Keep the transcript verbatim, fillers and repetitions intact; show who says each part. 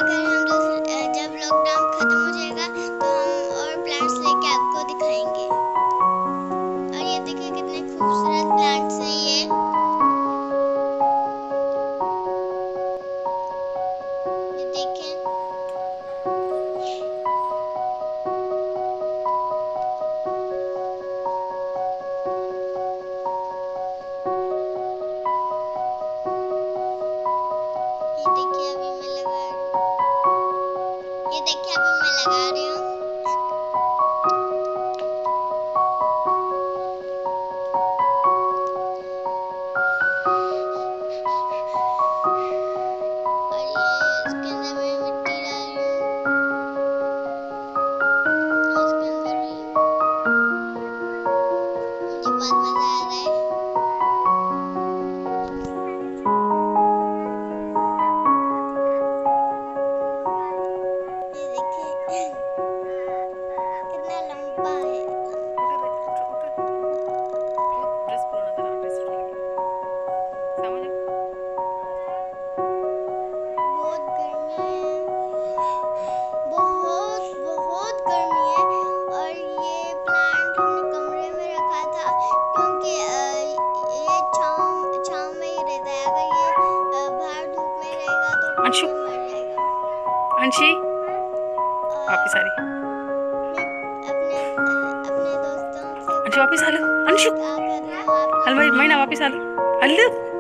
Speaker 1: अगर हम दूसरे जब लॉकडाउन खत्म हो जाएगा तो हम और प्लांट्स लेके आपको दिखाएंगे। और ये देखिए कितने खूबसूरत प्लांट्स हैं ये। ये देखें। ये देखिए अभी मैं लगा रही हूँ। ये देखिए अभी मैं लगा रही हूँ। और ये इसके अंदर मैं मिट्टी डाल रही हूँ। और इसके अंदर भी मुझे बहुत मजा आ रहा है। ये देखिए कितना लंबा है। बहुत गर्मी है, बहुत बहुत गर्मी है। और ये प्लांट हमने कमरे में रखा था क्योंकि अ, ये छांव छांव में ही रहता है। अगर ये अ, बाहर धूप में रहेगा तो
Speaker 2: अंशु,
Speaker 1: ये मर जाएगा।
Speaker 2: अंशी
Speaker 1: और
Speaker 2: वापिस आ रही।
Speaker 1: मैं अपने अ, अपने दोस्तों से
Speaker 2: अंशु वापिस आ लो। अंशु
Speaker 1: क्या कर रही हूँ आप
Speaker 2: हल
Speaker 1: लोग।
Speaker 2: भाई मैना वापिस आ लो। हल्लू